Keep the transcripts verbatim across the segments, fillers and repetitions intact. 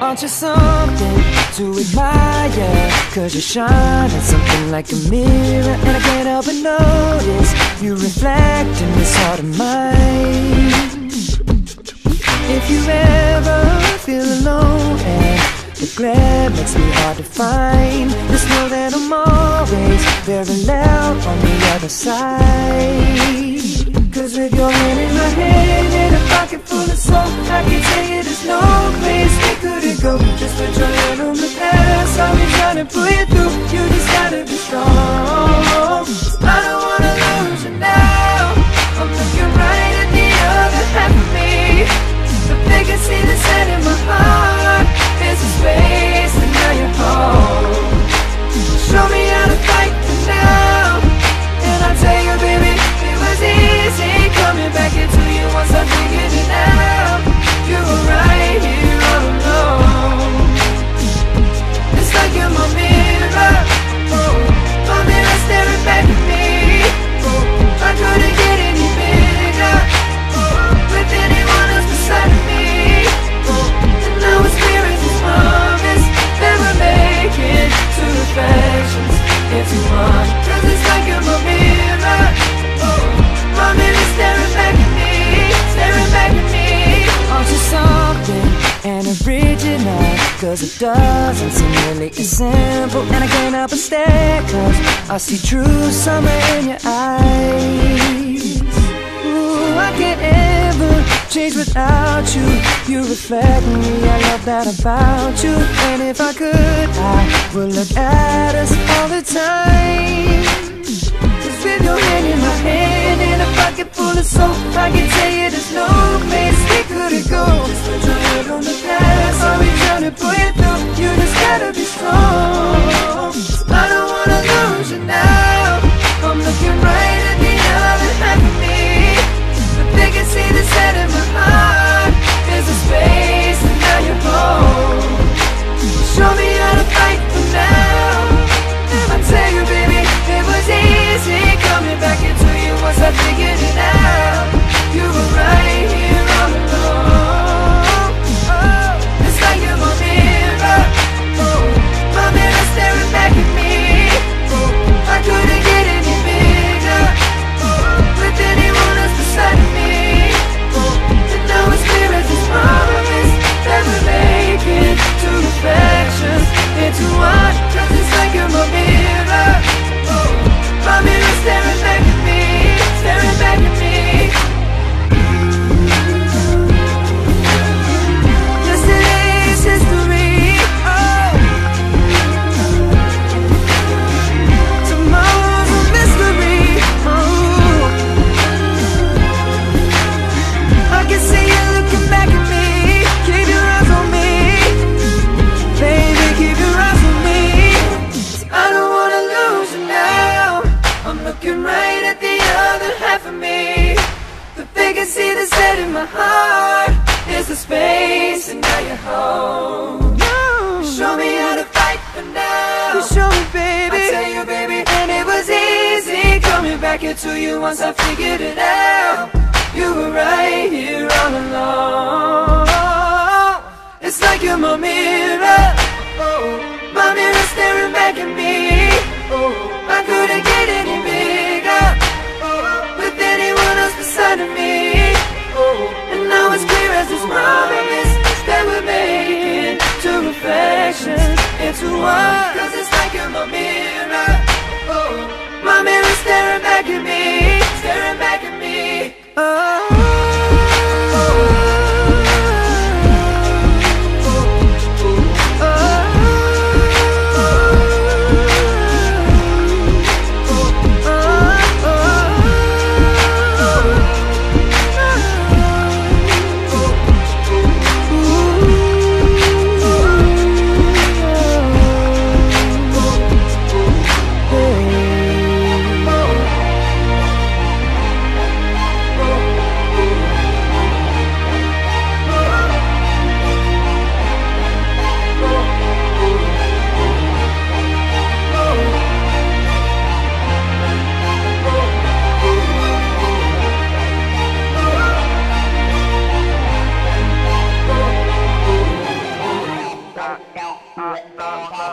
Aren't you something to admire? Cause you're shining something like a mirror, and I can't help but notice you reflect in this heart of mine. If you ever feel alone and the glare makes me hard to find, just know that I'm always very loud on the other side. Cause with your hand in my hand and a pocket full of soap, I can tell you there's no place we couldn't go. Just put your hand on the past, I'll be trying to pull you through. You just gotta be strong. I don't wanna lose you now. I'm looking right at the other half of me. If they can see the set in my heart, there's a space and now you're home. Show me how to fight for now, and I'll tell you, baby, it was easy coming back into you once I figured it out. You were right here all alone. It's like you're my mirror, oh, my mirror staring back at me. Oh, I couldn't get any bigger, oh, with anyone else beside me. Oh, and now it's clear as this promise that we're making two reflections into one. Cause it's like you're my mirror, oh, my mirror staring back at me, staring back at me. Aren't you something and original? Cause it doesn't seem really as simple, and I can't help but stare, cause I see true summer in your eyes. Ooh, I can't ever change without you. You reflect me, I love that about you. And if I could, I would look at us all the time. Cause with your hand in my hand and a pocket full of soap, I can tell you there's no place we couldn't go. Just put your head on the past, I'll be trying to pull you through. You just gotta be strong. I don't wanna lose you now. I'm looking right at the other half of me. But they can see the set in my heart. There's a space and now you're home. Show me how to fight for now. I tell you, baby, it was easy coming back into you once I figured it out. You were right here all along. Oh, it's like you're my mirror, oh, my mirror staring back at me. Oh, I couldn't get any bigger, oh, with anyone else beside me. Oh, and now it's clear as this promise that we're making two reflections into one. Cause it's like you're my mirror, oh, my mirror staring back at me, staring back at me. Yesterday's history, oh, tomorrow's a mystery, oh. I can see you looking back at me. Keep your eyes on me, baby, keep your eyes on me. I don't wanna lose you now. I'm looking right at the other half of me. But they can see the set in my heart. There's a space and now you're home. You show me how to fight for now. You show me, baby, I tell you, baby, and it was easy coming back into you once I figured it out. You were right here all along. It's like you're my mirror, oh, my mirror staring back at me. Oh, I couldn't get any bigger, oh, with anyone else beside of me. Oh, and now it's clear as this promise that we're making two reflections into one. Cause it's like you're my mirror, oh, my mirror staring back at me, staring back at me. Oh,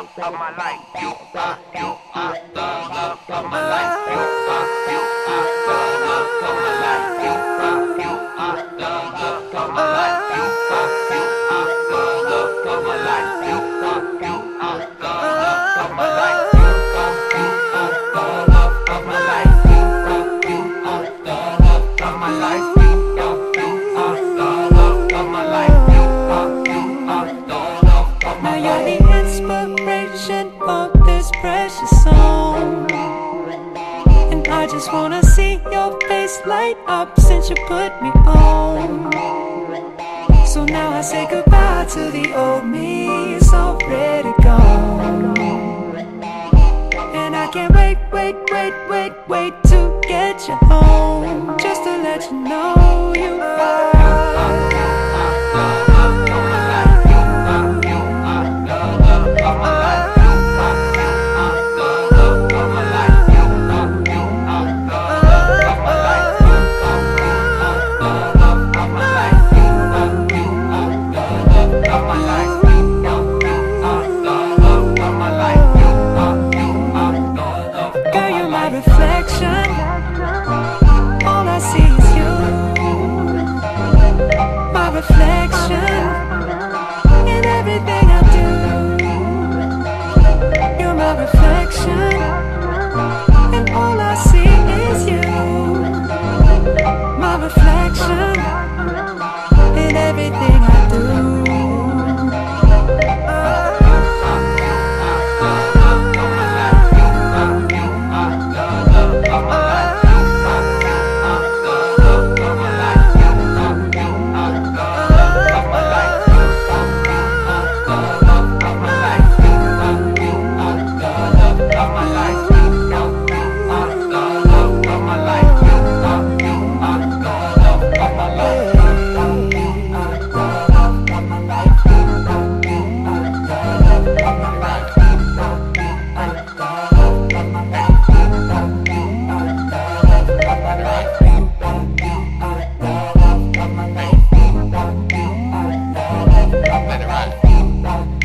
love of my life. You are, you are the love of my life. You are, you are the love of my life. You are, you are the love of my life. You are, you are the love of my life. You are, you are the love of my life. You are, you are the love of my life. You are, you are the love of my life. You are, you are the love of my life. You are, you are the love of my life. Now you're the inspiration for this precious song, and I just wanna see your face light up since you put me on. So now I say goodbye to the old me, it's already gone. And I can't wait, wait, wait, wait, wait to get you home, just to let you know you are. Reflection, all I see is you. My reflection in everything I do. You're my reflection, and all I see is you. My reflection in everything I do. Let it ride.